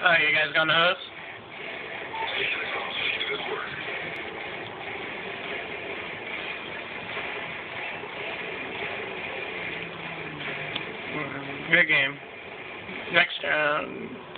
Oh, you guys got hose? Good game. Next round.